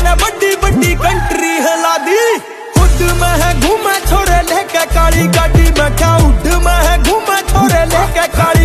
मैंने बड़ी बड़ी कंट्री हिला दी। खुद में है घूमे छोरे लेके काली गाड़ी में, क्या उठ में है घूमे छोरे लेके काली